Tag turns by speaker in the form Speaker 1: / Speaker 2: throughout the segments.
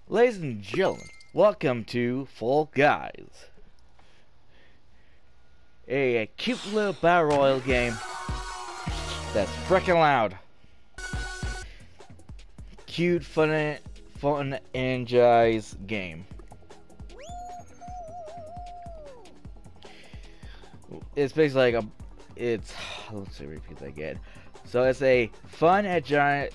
Speaker 1: Ladies and gentlemen, welcome to Fall Guys. A cute little battle royale game that's freaking loud. Cute, fun, energized game. It's basically like let's see, repeat that again. So it's a fun and giant.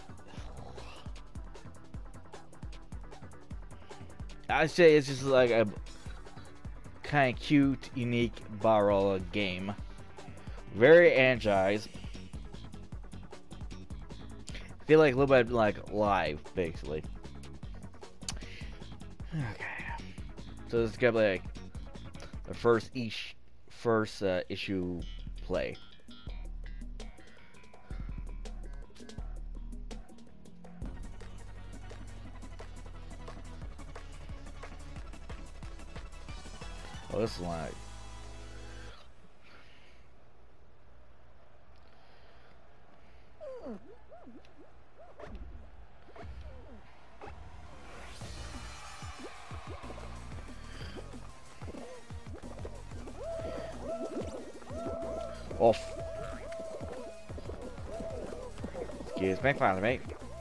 Speaker 1: I'd say it's just like a kind of cute, unique battle royale game. Very energized. Feel like a little bit like live, basically. Okay. So this is gonna be like the first issue play. Oh, this is like. Off. Excuse me, finally, mate.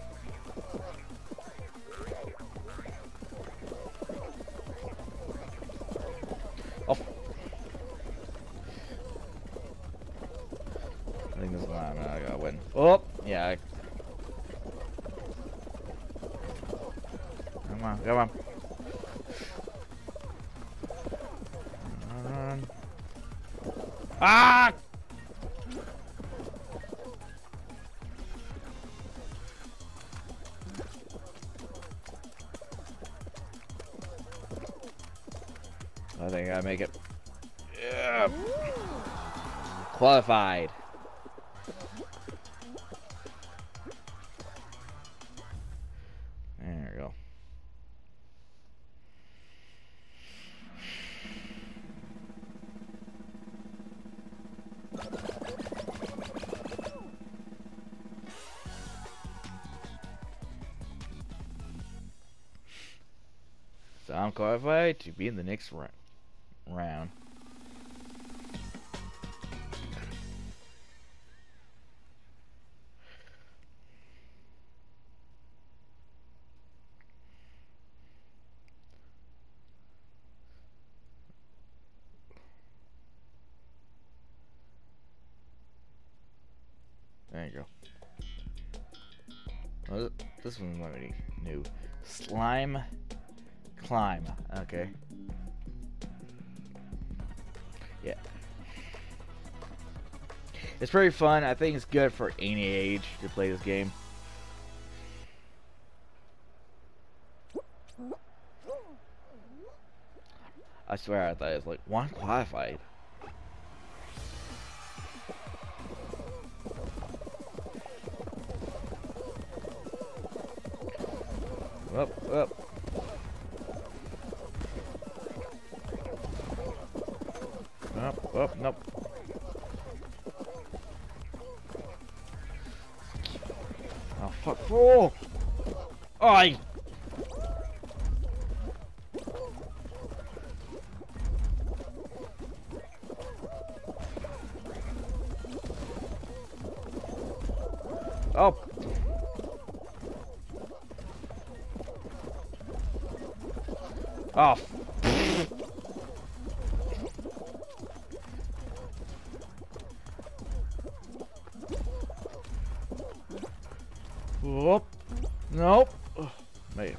Speaker 1: Off. I think this is mine. I gotta win. Oh, yeah. Come on, come on. Run. Ah! I think I make it. Yeah. Qualified. There we go. So I'm qualified to be in the next round. There you go. Oh, this one's already new. Slime climb. Okay. Yeah. It's pretty fun. I think it's good for any age to play this game. I swear I thought it was like one qualified. Up, up. Up, up, nope. Oh, fuck. Oh! I. Oh. Oh. Whoop. Nope. Oh, man.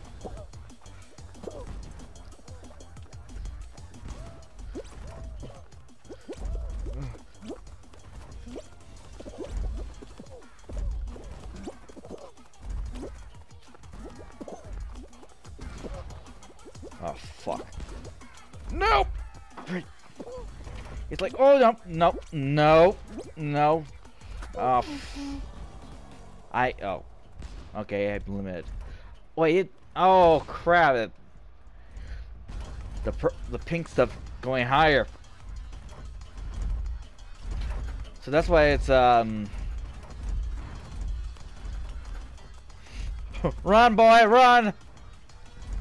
Speaker 1: Oh, fuck. Nope! It's like, oh, no, no, no, no. Oh, oh. Okay, I'm limited. Wait, oh, crap. The pink stuff going higher. So that's why it's, Run, boy, run!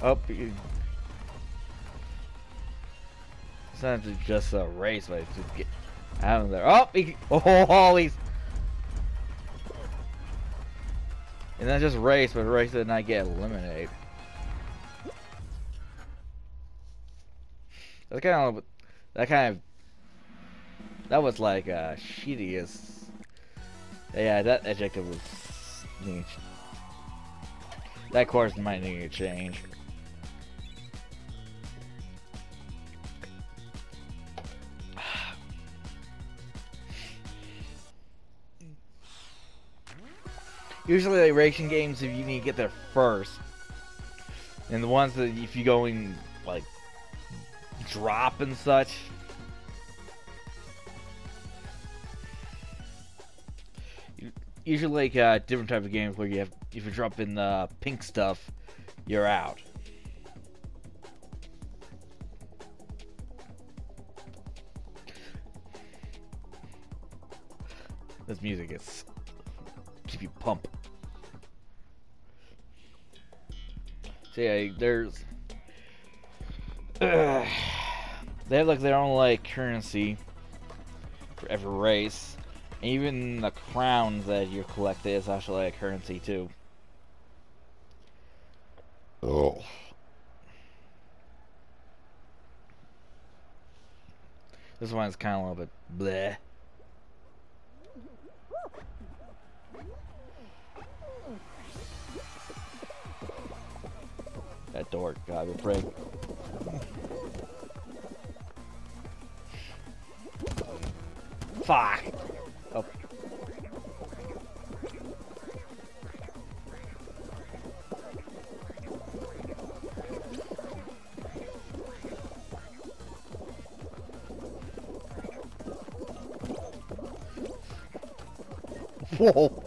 Speaker 1: Oh, it's not just a race, but it's just get out of there. Oh, he's. And not just race, but race did not get eliminated. That was like shittiest. Yeah, that adjective was neat. That course might need to change. Usually, like racing games, if you need to get there first, and the ones that if you go in like drop and such. Usually, like different type of games where you have, if you drop in the pink stuff, you're out. This music is keep you pump. So yeah, there's they have like their own like currency for every race. Even the crowns that you collect is actually a currency too. Oh. This one's kind of a little bit bleh. That door got a break. Fuck. Oh. Whoa.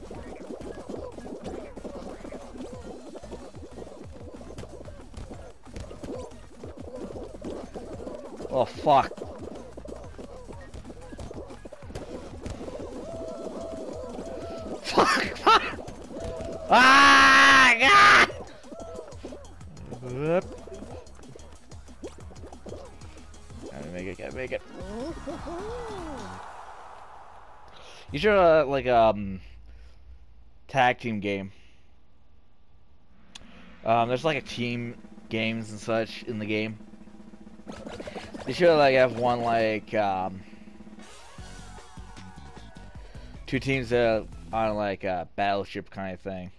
Speaker 1: Oh fuck. Fuck! Ah! God! Gotta make it, gotta make it. You should like tag team game. There's like a team games and such in the game. You should like have one like two teams that on like a battleship kind of thing.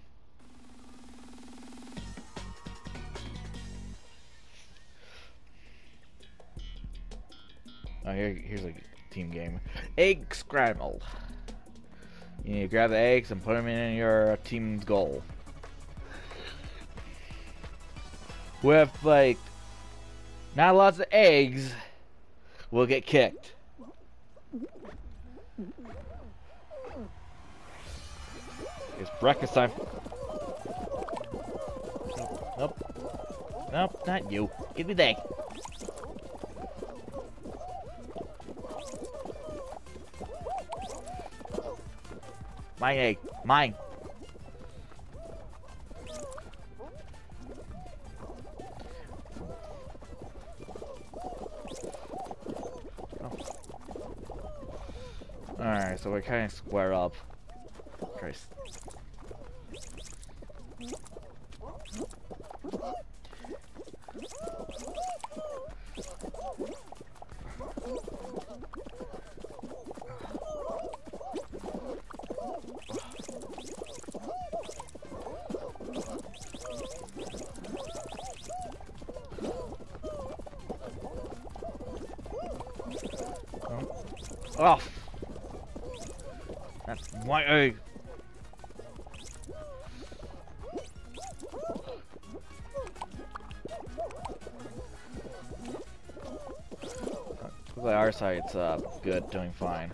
Speaker 1: Oh, here's a team game. Egg scrambled. You need to grab the eggs and put them in your team's goal. With like not lots of eggs, will get kicked. It's breakfast time. Nope. Nope, not you. Give me the egg. My egg. Mine. Alright, so we're kind of square up. Christ. Oh! That's my egg! Looks like our side's good, doing fine.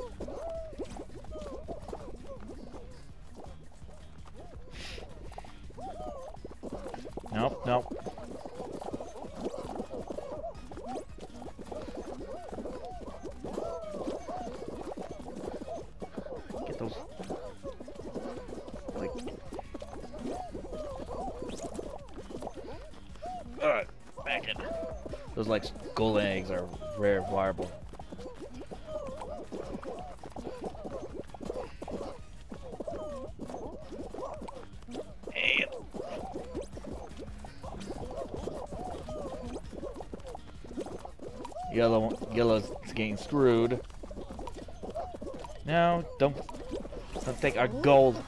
Speaker 1: Nope, nope. Get those. Like. Those like golden eggs are rare viable. Yellow's getting screwed. No, don't take our gold.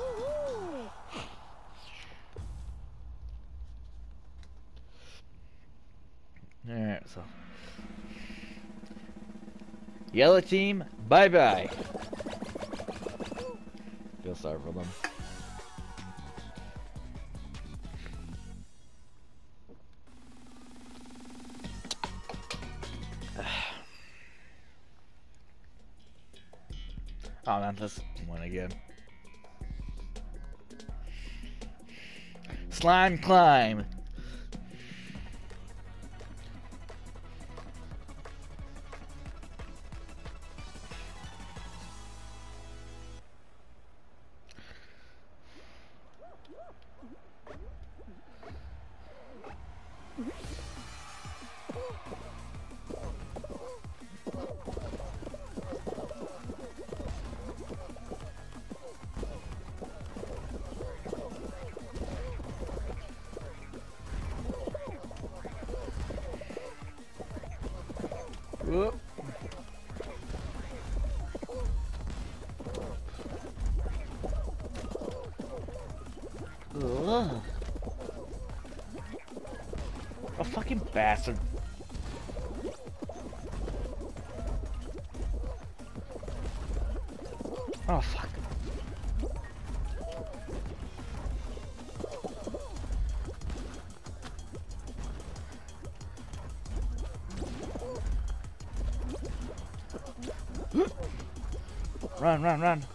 Speaker 1: Alright, so yellow team, bye bye. Feel sorry for them. Oh man, this one again. Slime climb. Whoop. Ugh. A fucking bastard. Oh fuck. Run, run, run.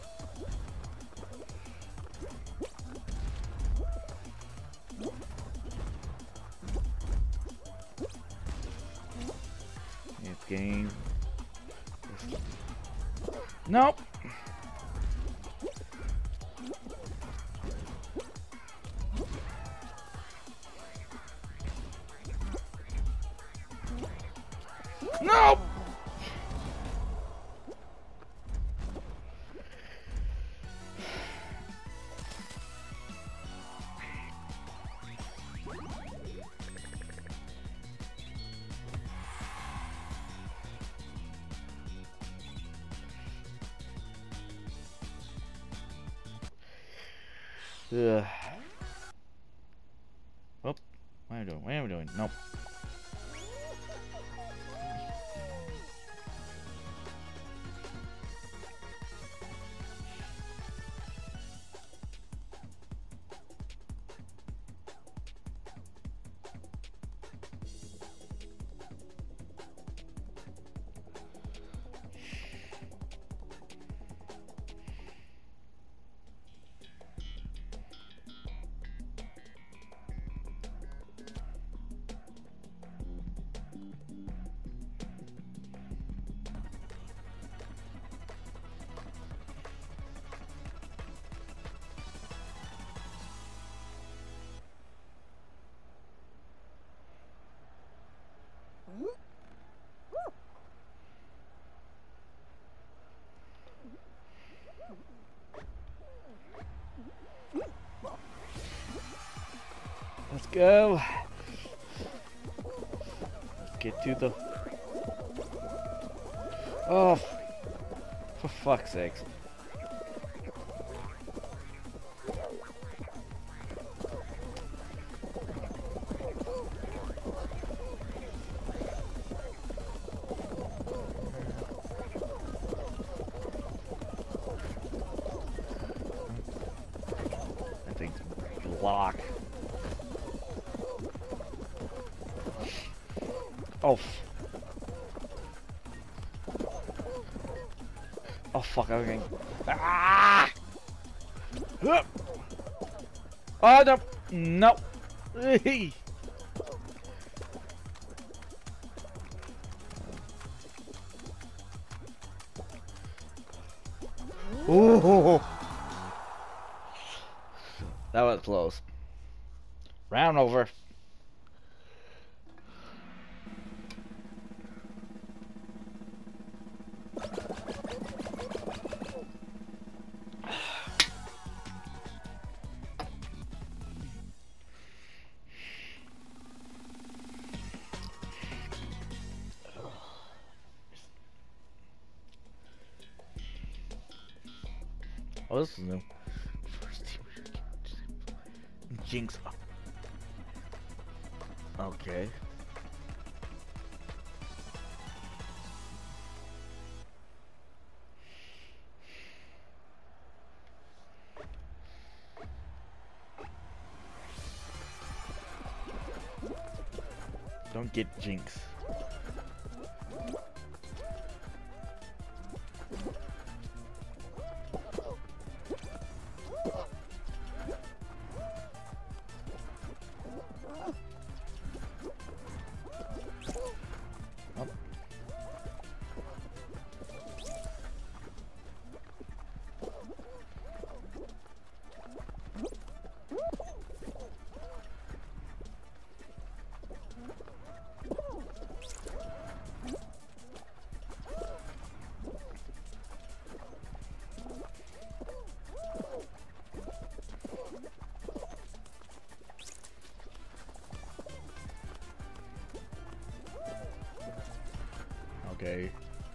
Speaker 1: It's game. Nope. Nope. Ugh. Oh, what am I doing? What am I doing? Nope. Let's go. Let's get to the... Oh, for fuck's sakes. That thing's block. Oh. Oh fuck, I'm getting... Ah! Oh no! No! Ooh. That was close. Round over. Oh, this is new. First team. Jinx. Okay. Don't get Jinx. Oh. Okay.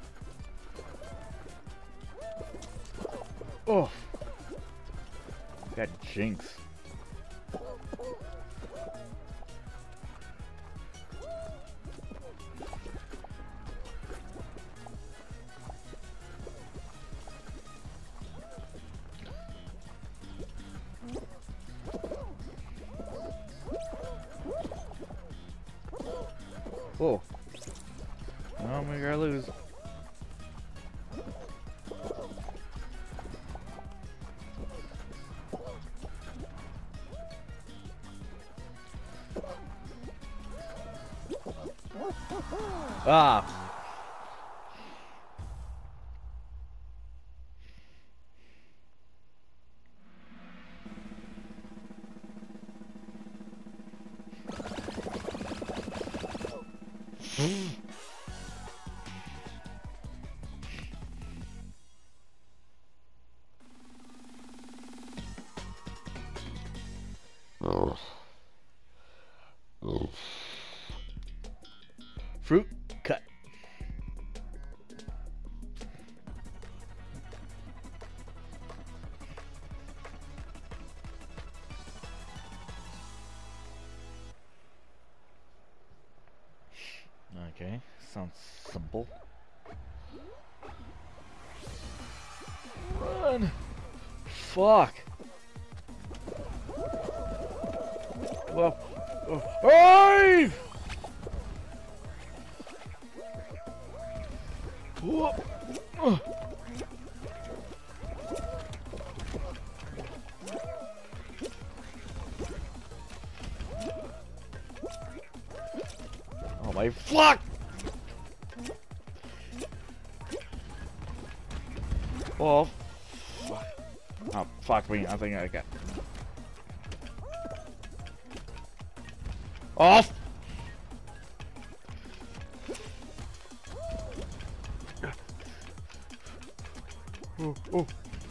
Speaker 1: Oh. Got Jinx. Whoa. Oh my god, lose. Ah. Fruit cut. Okay, sounds simple. Run! Fuck! Well, hey! Oh my fuck! Oh, fuck. Oh, fuck me. I think I got. Off! Oh, oh.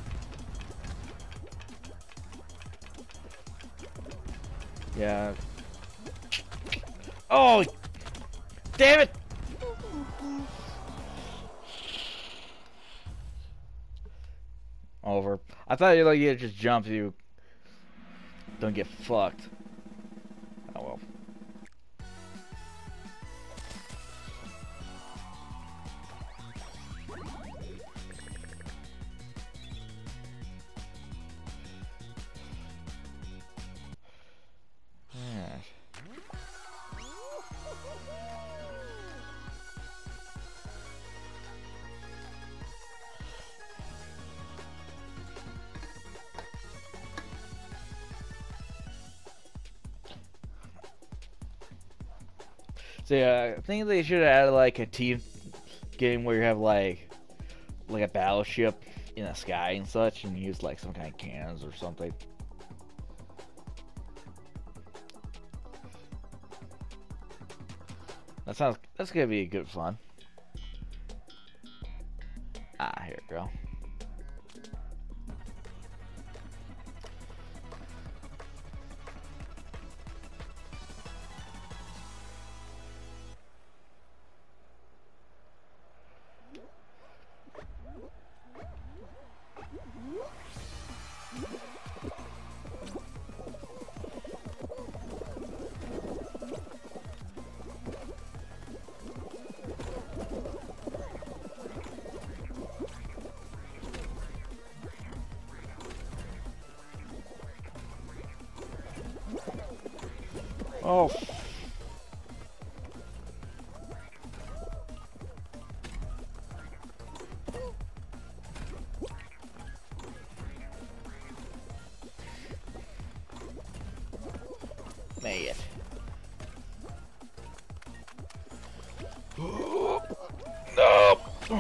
Speaker 1: Yeah. Oh! Damn it! Over. I thought you just jump, you don't get fucked. Oh well. Yeah. So yeah, I think they should have added like a team game where you have like a battleship in the sky and such, and use like some kind of cannons or something. That's gonna be good fun. Ah, here we go. Oh. Man. No.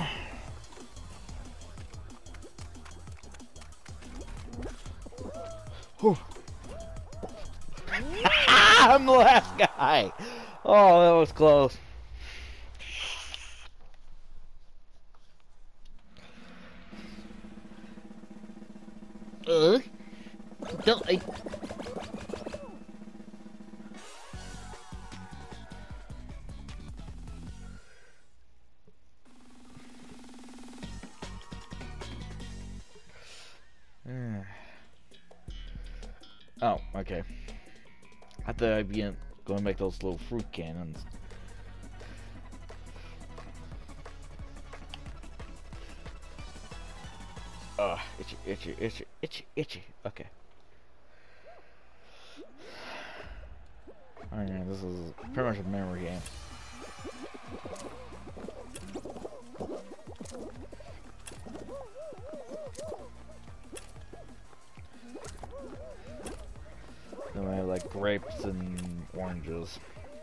Speaker 1: I'm the last guy. Oh, that was close. Don't I... Oh, okay. I thought I'd be going to make those little fruit cannons. Itchy, itchy, itchy, itchy, itchy. Okay. Alright, this is pretty much a memory game. Then I have like grapes and oranges.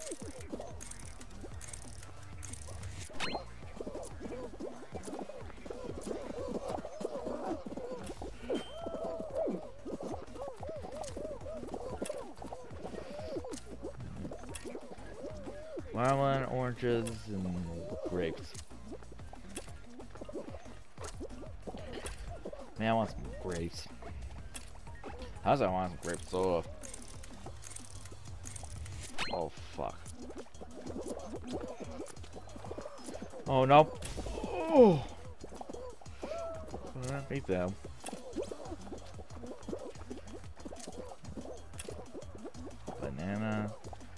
Speaker 1: Watermelon, oranges, and grapes. Man, I want some grapes. How's I want some grape soda? Oh fuck. Oh no. Oh. I hate them. Banana.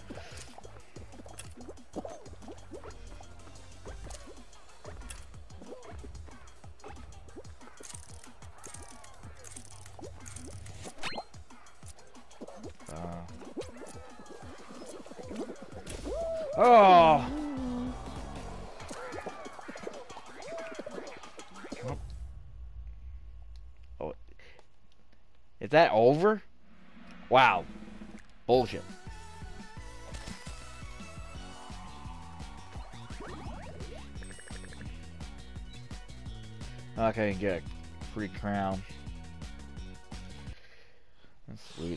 Speaker 1: Oh! Oh. Is that over? Wow. Bullshit. Okay, get a free crown. That's sweet.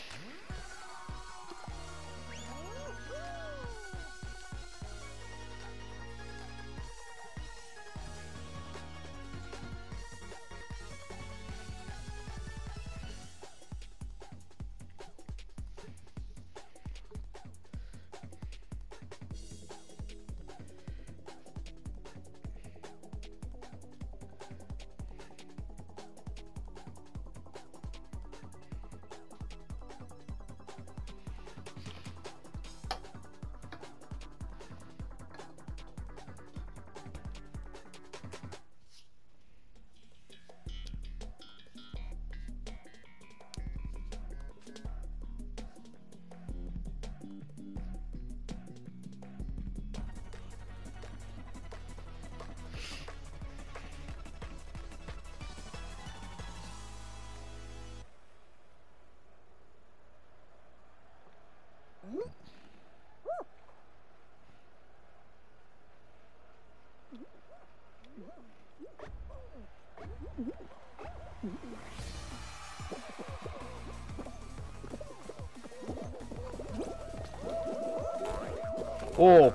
Speaker 1: Oh!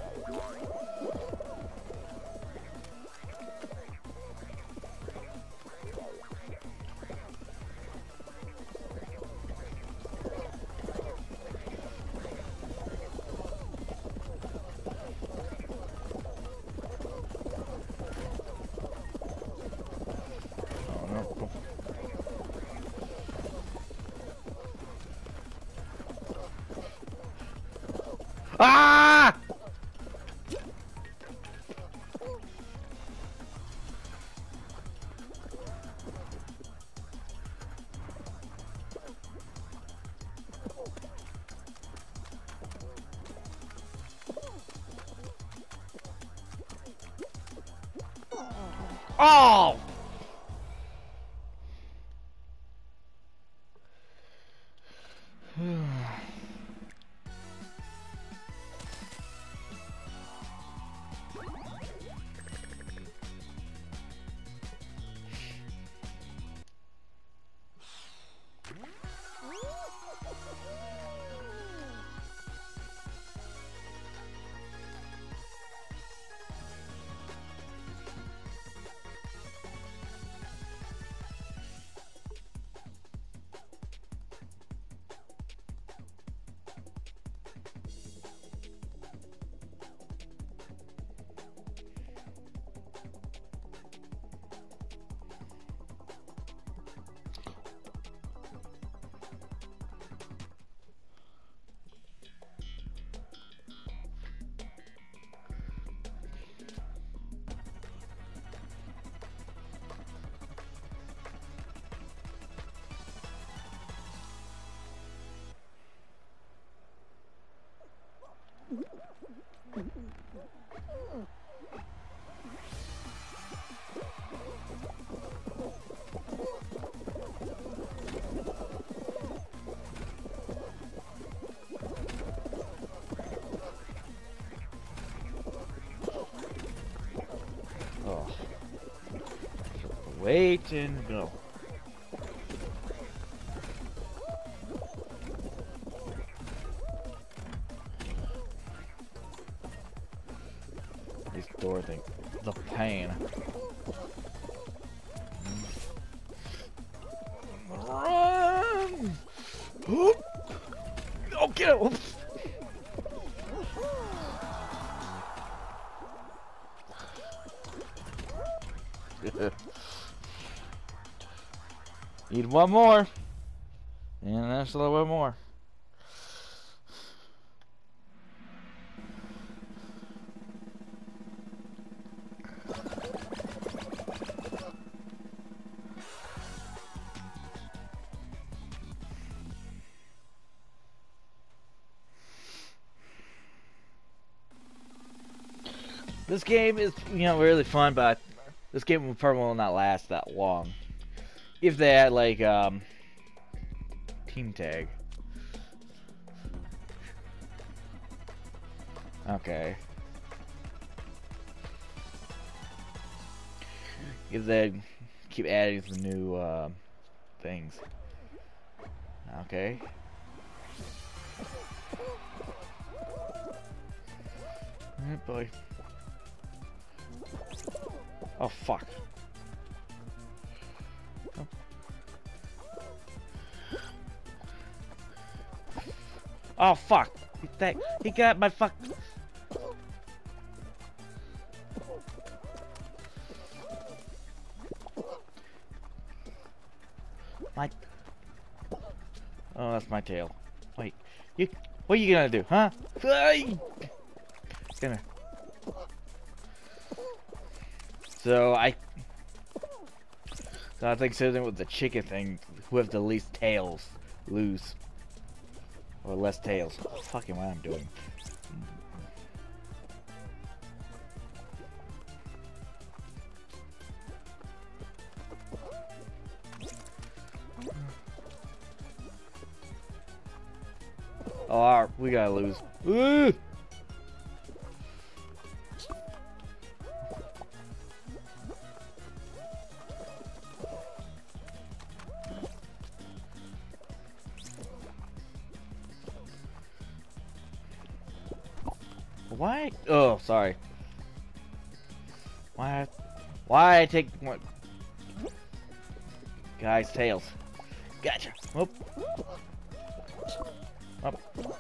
Speaker 1: Ah! Oh! Oh. Wait and go. This door thing. The pain. Run! Oh, get it! Need one more. And that's a little bit more. This game is, really fun, but this game will probably not last that long. If they had, like, team tag. Okay. If they keep adding some new, things. Okay. Oh boy. Oh fuck. Oh. Oh fuck. He got my fuck. My. Oh, that's my tail. Wait. What are you gonna do, huh? Come here. So I think something with the chicken thing, who have the least tails lose. Or less tails. Fucking what I'm doing. Oh, we gotta lose. Ooh! Why? Oh, sorry. Why I take what? Guys, tails. Gotcha. Whoop. Up.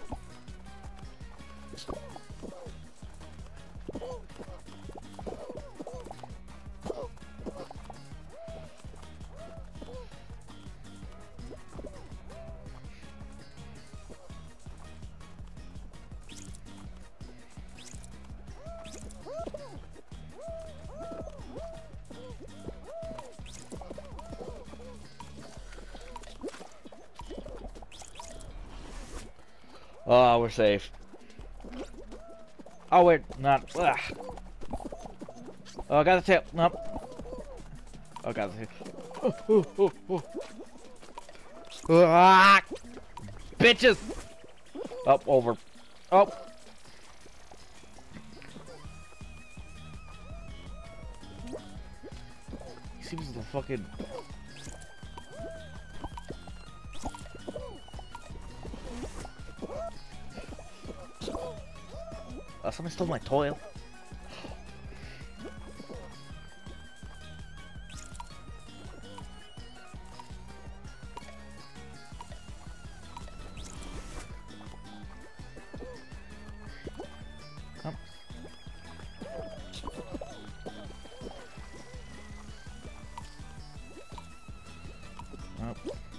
Speaker 1: Oh, we're safe. Oh, wait, not. Ugh. Oh, I got the tail. Nope. Oh god. Ah, bitches! Up, over. Oh. He seems the fucking. Somebody stole my toil. Oh. Oh.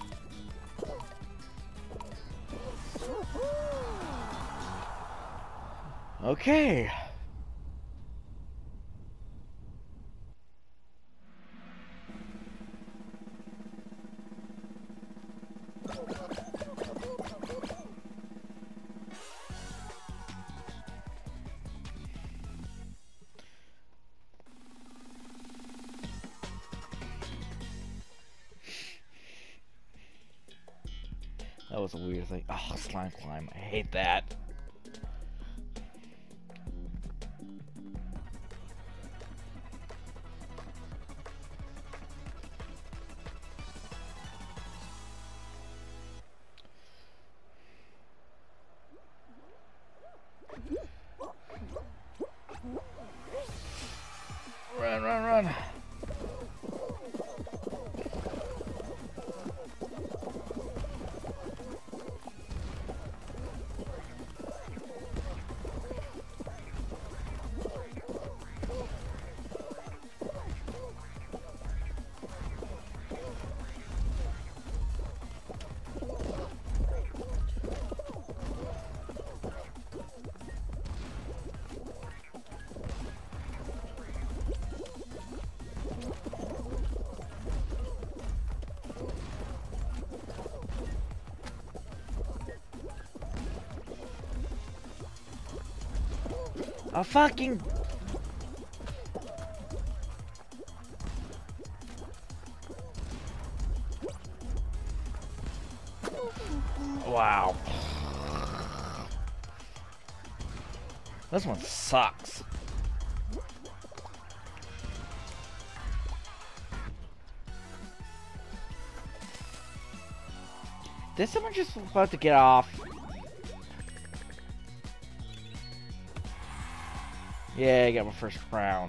Speaker 1: Okay. That was a weird thing. Oh, slime climb. I hate that. Run, run, run. A fucking. Wow. This one sucks. Did someone just about to get off? Yeah, I got my first crown.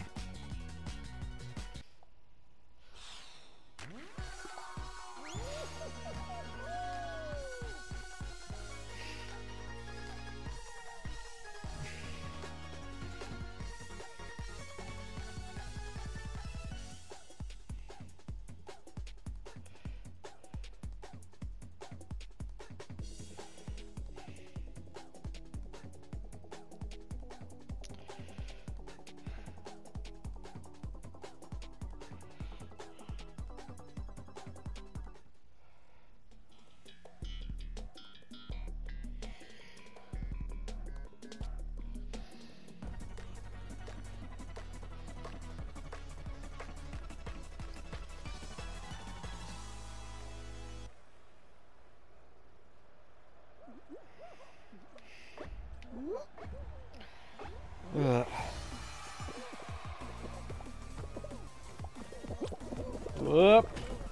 Speaker 1: Ugh. Whoop.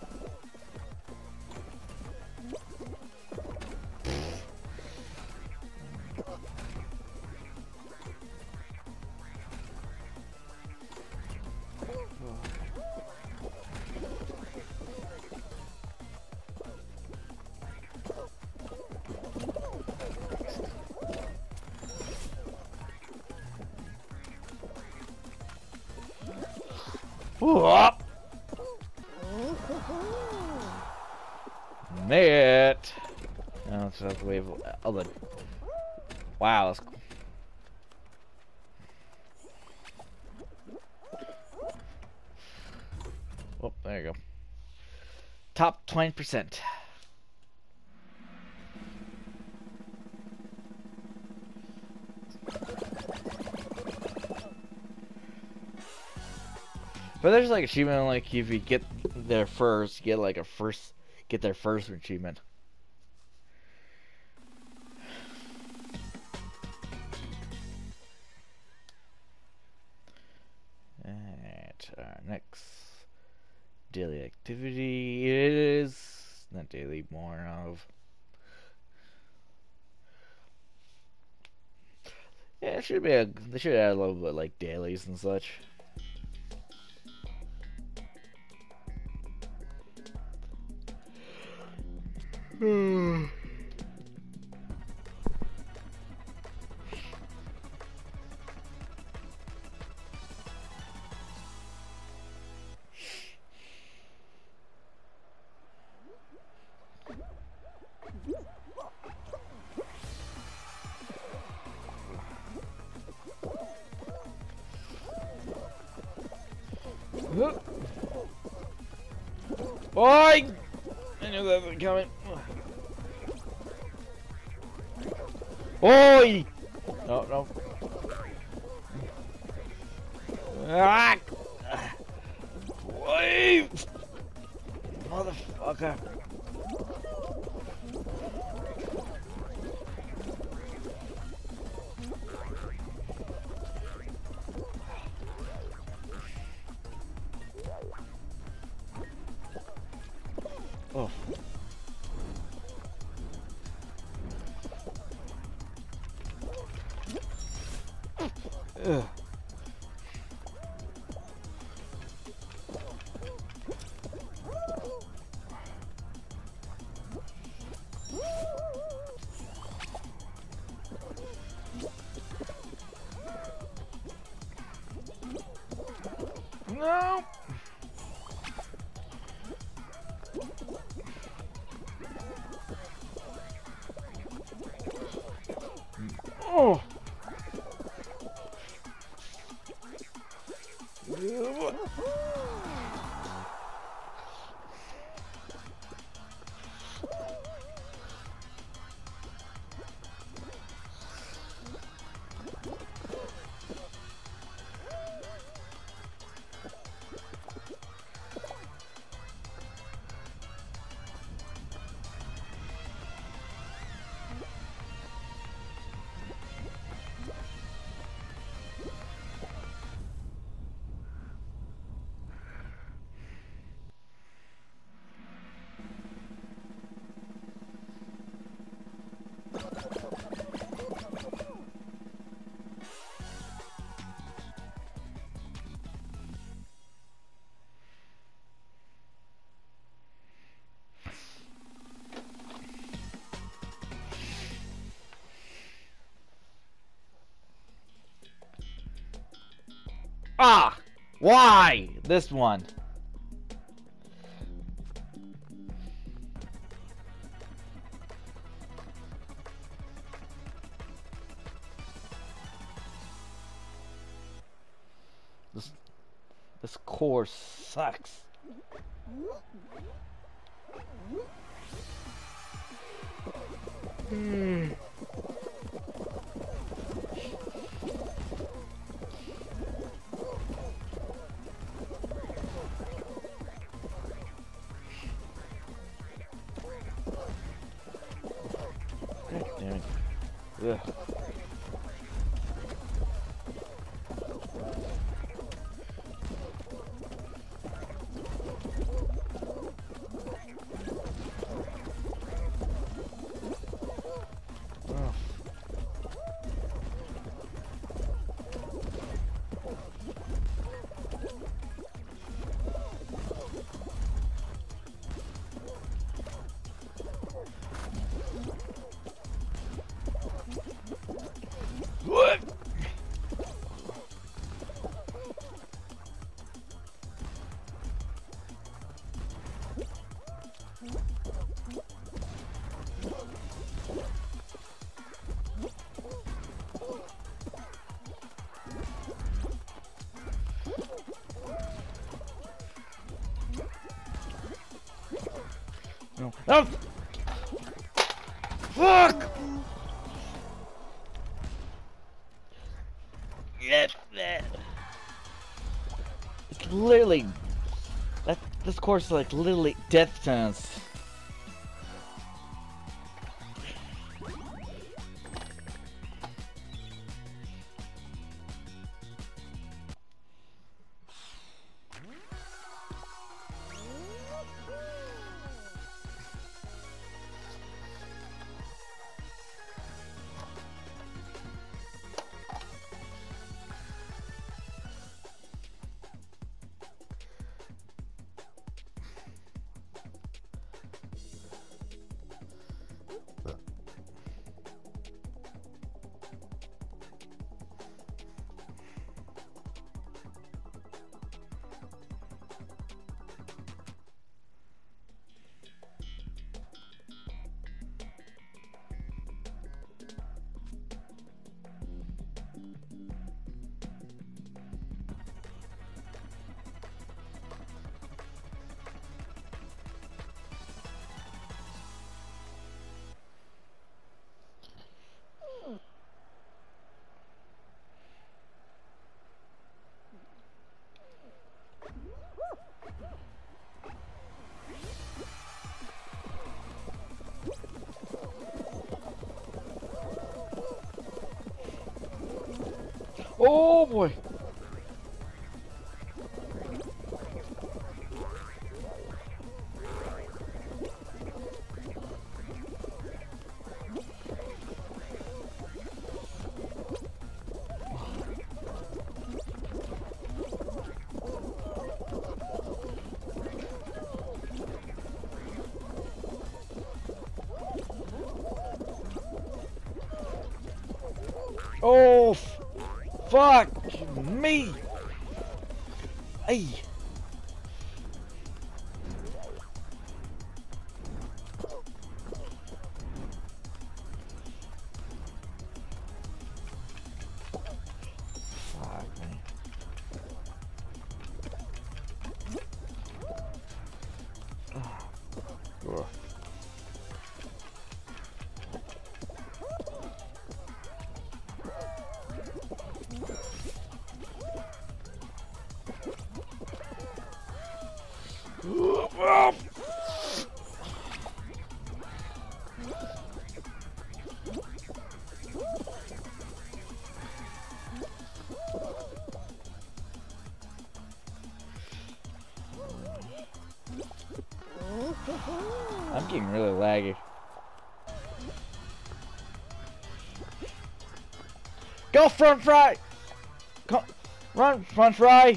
Speaker 1: Whoop. Made it. Now let's have to wave other. Wow, that's cool. Oh, there you go. Top 20%. But there's like achievement like if you get there first, get like get their first achievement. Alright, next daily activity is not daily, more of. Yeah, it should be they should add a little bit like dailies and such. Boy! I knew that was coming. Oi! No, no. Ah! Wait! Motherfucker. Oh. Ugh. No. Oh. Ah! Why? This one. This course sucks. God damn it. Ugh. What? No. No! Fuck! Yes, man. It's literally that This course is like literally death sentence. Oh boy. Oh, fuck me. Hey. Fuck me. Ugh. I'm getting really laggy. Go front fry! Go, run front fry!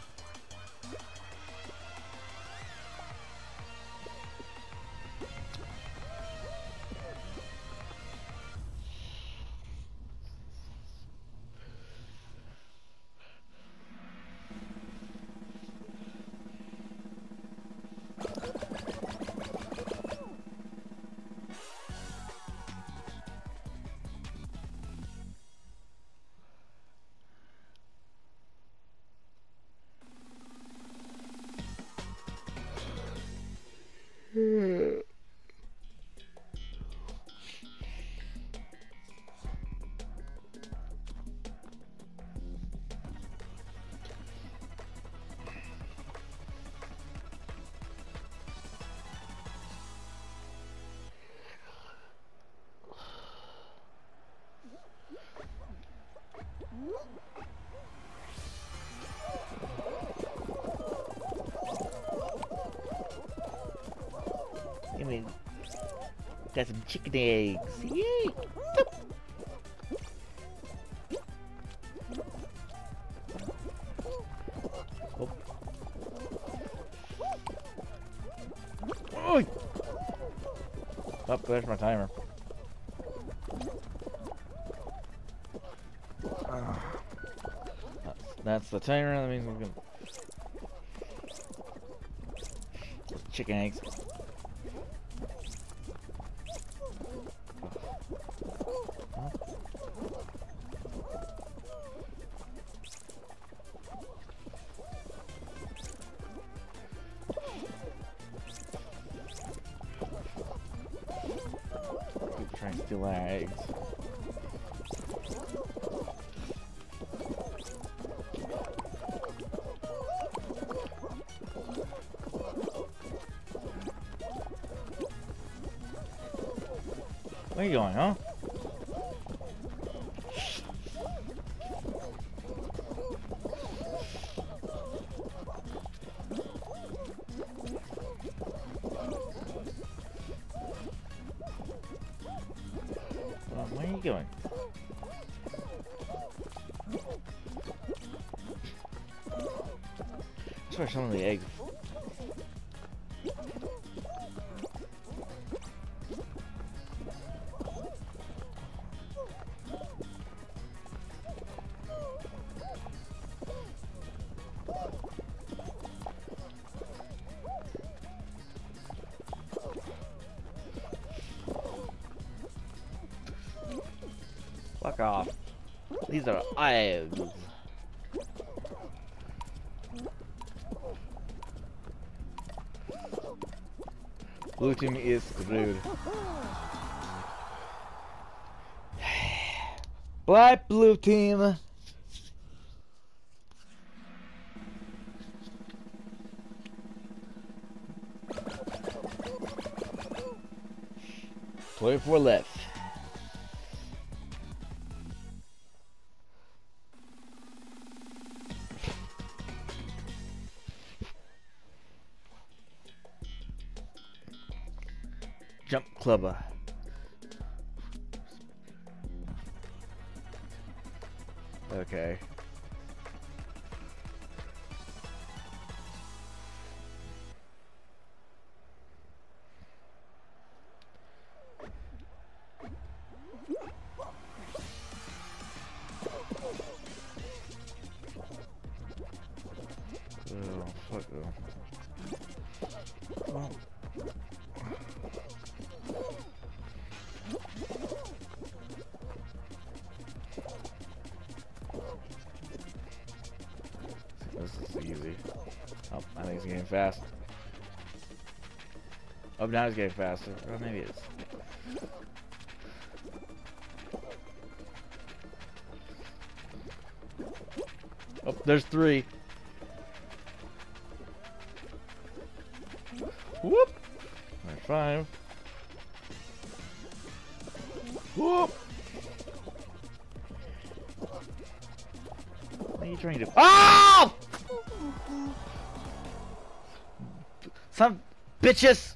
Speaker 1: I mean, got some chicken eggs. Yay! Oh. Oh, there's my timer. That's the timer. That means we're gonna chicken eggs. Keep trying to steal our eggs. Where are you going, huh? Where are you going? That's where some of the eggs. Fuck off. These are eggs. Blue team is screwed. Black blue team. "24 left. Jump clubber. Okay. Oh, fuck. Oh. This is easy. Oh, I think it's getting fast. Oh, now it's getting faster. Or maybe it's. Oh, there's 3. Whoop! There's 5. Whoop! What are you trying to do? Oh! Some bitches!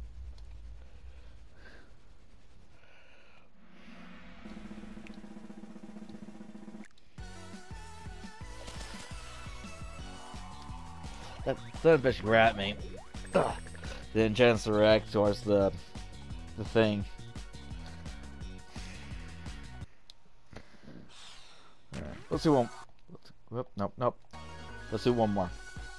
Speaker 1: That bitch grabbed me. Ugh. Didn't chance to react towards the thing. Alright, let's do one. Whoop, nope, nope. Let's do one more.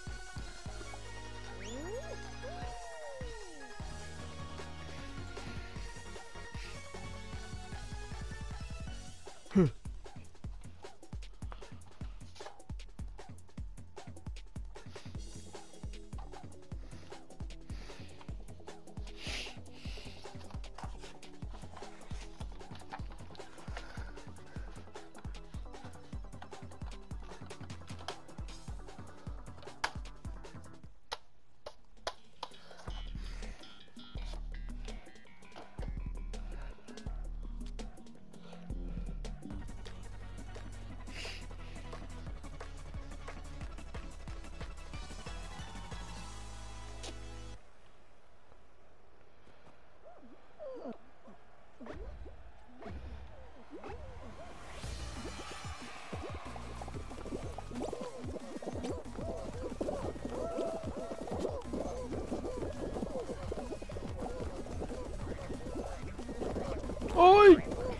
Speaker 1: Oi!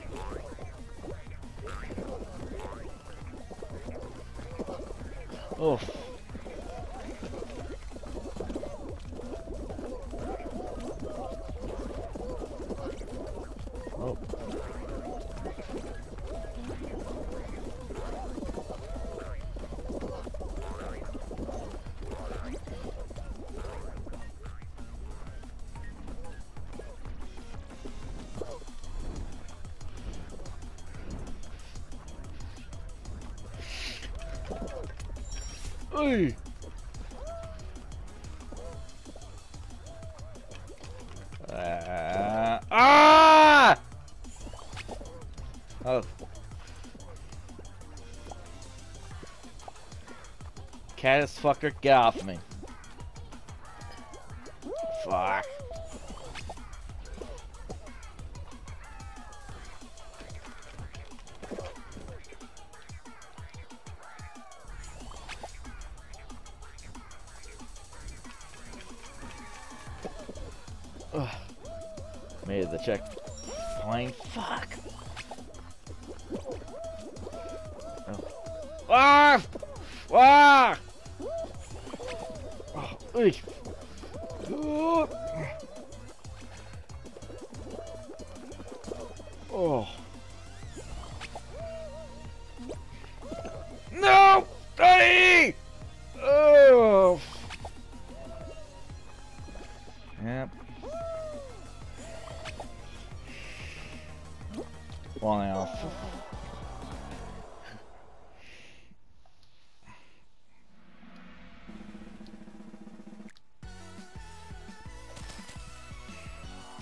Speaker 1: Oh. Oh. Oi! Ah! Caddis fucker, get off me. Fuck. Ugh. Made it the checkpoint. Fuck. Oh. Ah! Ah! Oh, eek. Oh. No! Daddy! Oh. Yep. Well, now.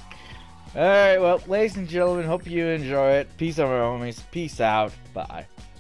Speaker 1: Alright, well, ladies and gentlemen, hope you enjoy it. Peace out, my homies. Peace out. Bye.